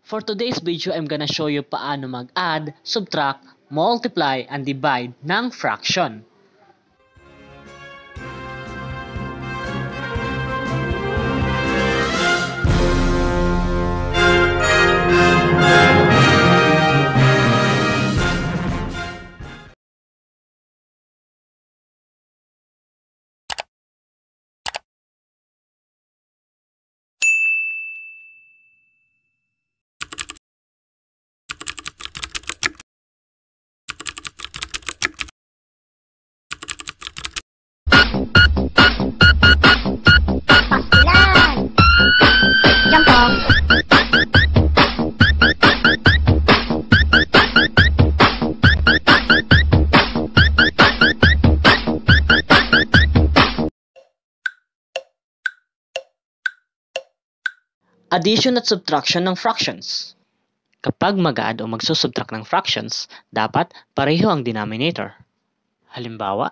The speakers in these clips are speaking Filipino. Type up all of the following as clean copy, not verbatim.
For today's video, I'm gonna show you paano mag-add, subtract, multiply, and divide ng fraction. Pastilan! Jangkong! Addition at subtraction ng fractions. Kapag mag-add o magsusubtract ng fractions, dapat pareho ang denominator. Halimbawa,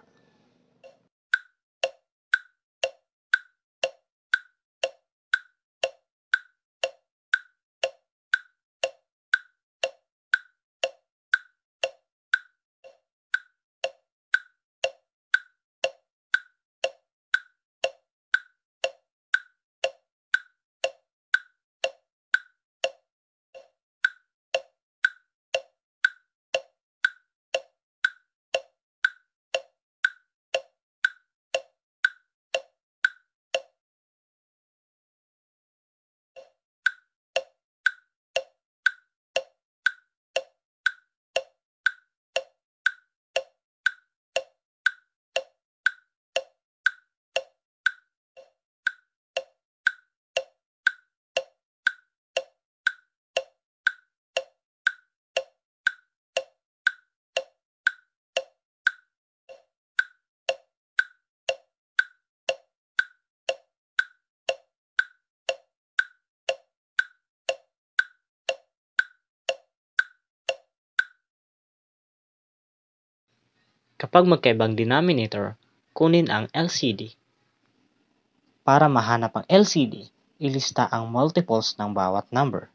kapag magkaibang denominator, kunin ang LCD. Para mahanap ang LCD, ilista ang multiples ng bawat number.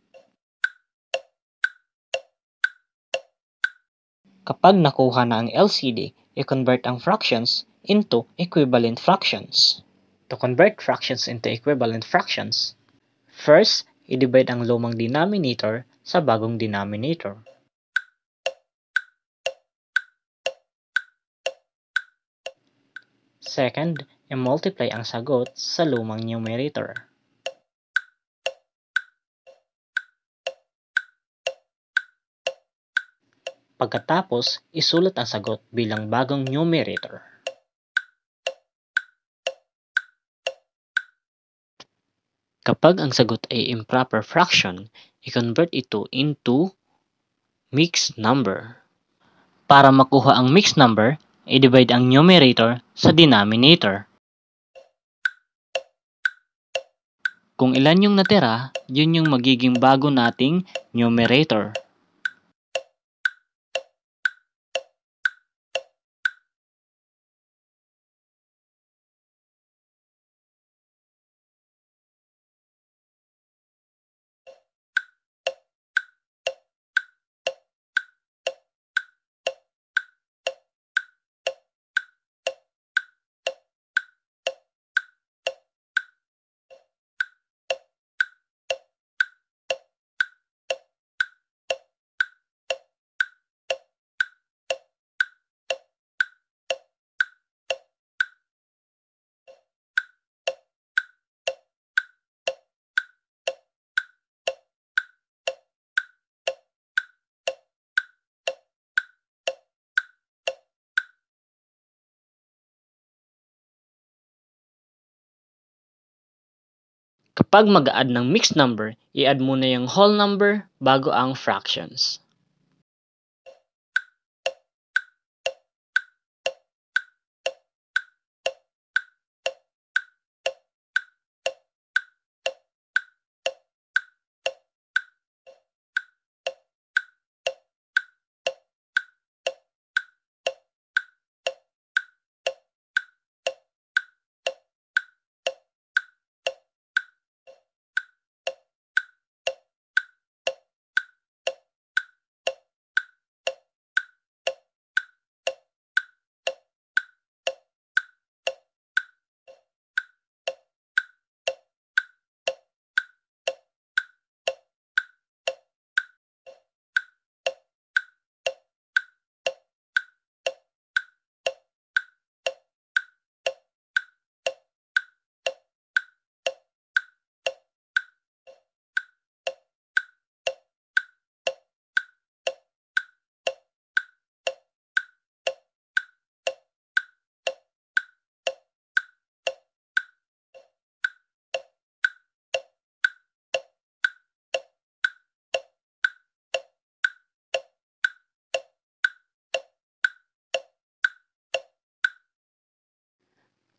Kapag nakuha na ang LCD, i-convert ang fractions into equivalent fractions. To convert fractions into equivalent fractions, first, i-divide ang lumang denominator sa bagong denominator. Second, i-multiply ang sagot sa lumang numerator. Pagkatapos, isulat ang sagot bilang bagong numerator. Kapag ang sagot ay improper fraction, i-convert ito into mixed number. Para makuha ang mixed number, i-divide ang numerator sa denominator. Kung ilan yung natira, yun yung magiging bago nating numerator. Kapag mag-add ng mixed number, i-add muna yung whole number bago ang fractions.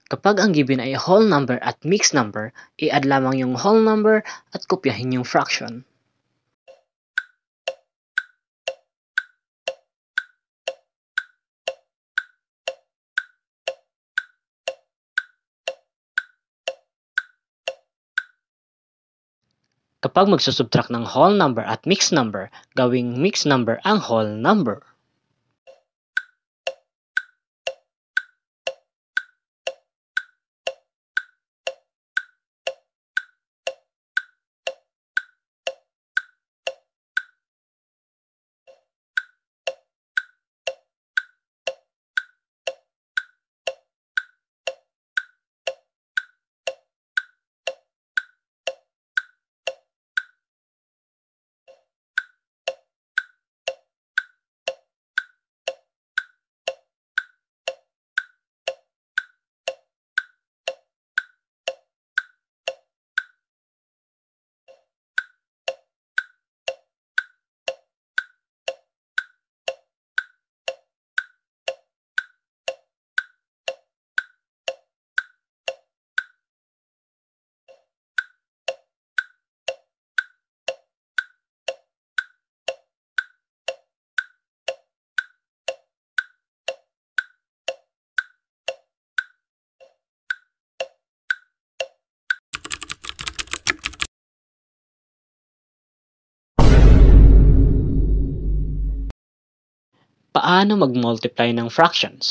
Kapag ang given ay whole number at mixed number, i-add lamang yung whole number at kopyahin yung fraction. Kapag magsusubtract ng whole number at mixed number, gawing mixed number ang whole number. Paano mag-multiply ng fractions?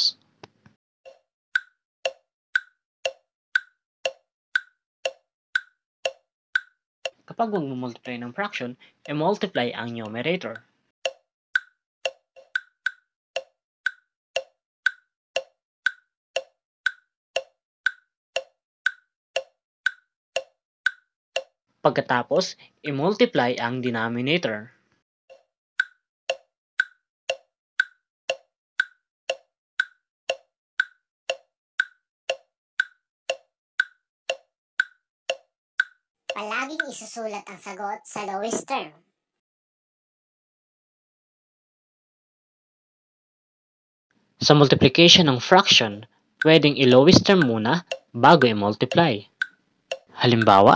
Kapag mag-multiply ng fraction, i-multiply ang numerator. Pagkatapos, i-multiply ang denominator. Palaging isusulat ang sagot sa lowest term. Sa multiplication ng fraction, pwedeng i-lowest term muna bago i-multiply. Halimbawa,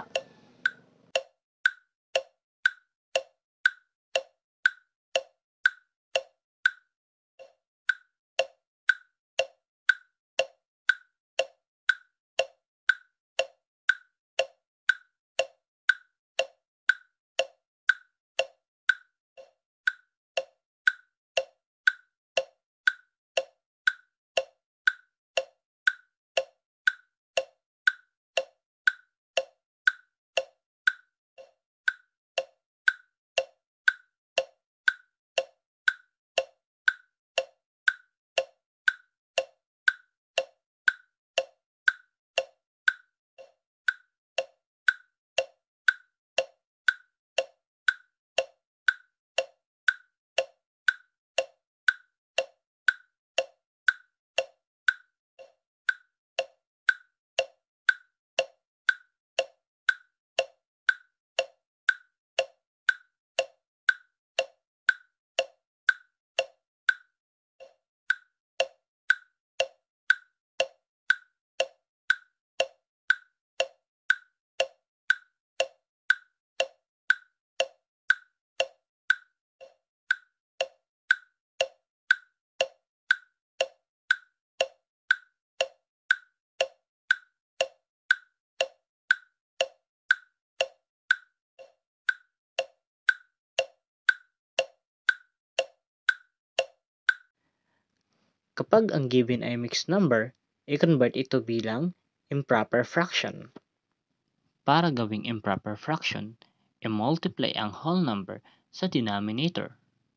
kapag ang given ay mixed number, i-convert ito bilang improper fraction. Para gawing improper fraction, i-multiply ang whole number sa denominator.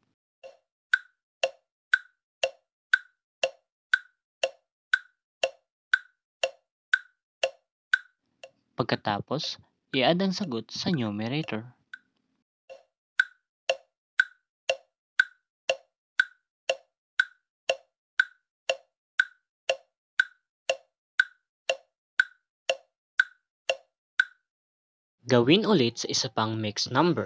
Pagkatapos, i-add ang sagot sa numerator. Gawin ulit sa isa pang mixed number.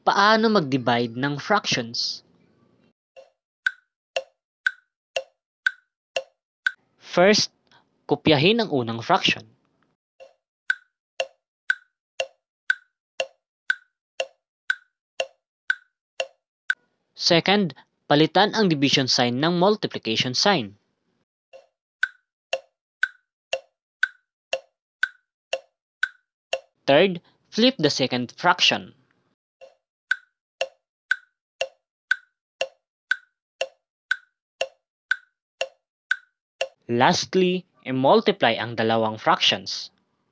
Paano mag-divide ng fractions? First, kopyahin ang unang fraction. Second, palitan ang division sign ng multiplication sign. Third, flip the second fraction. Lastly, i-multiply ang dalawang fractions.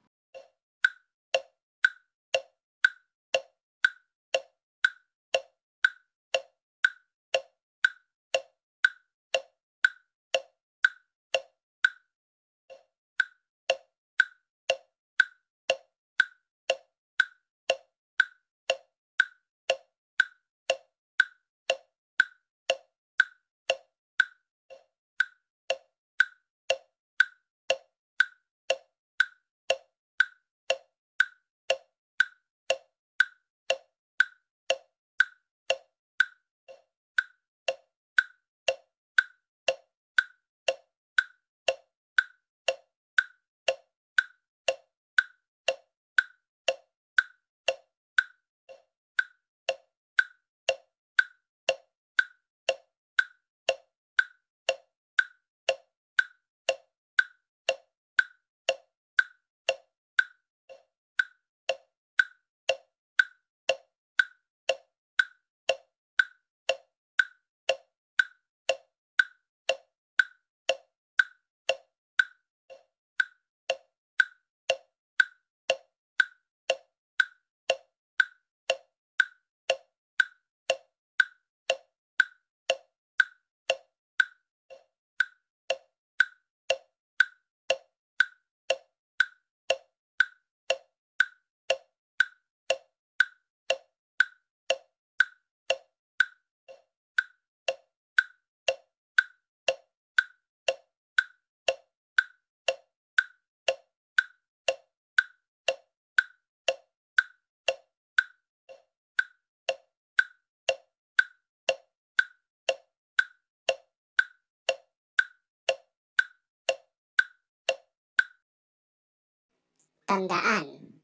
Tandaan,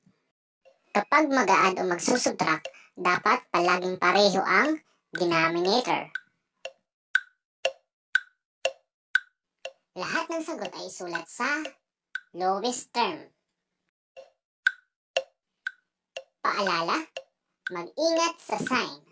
kapag mag-a-add o magsusubtract, dapat palaging pareho ang denominator. Lahat ng sagot ay isulat sa lowest term. Paalala, mag-ingat sa sign.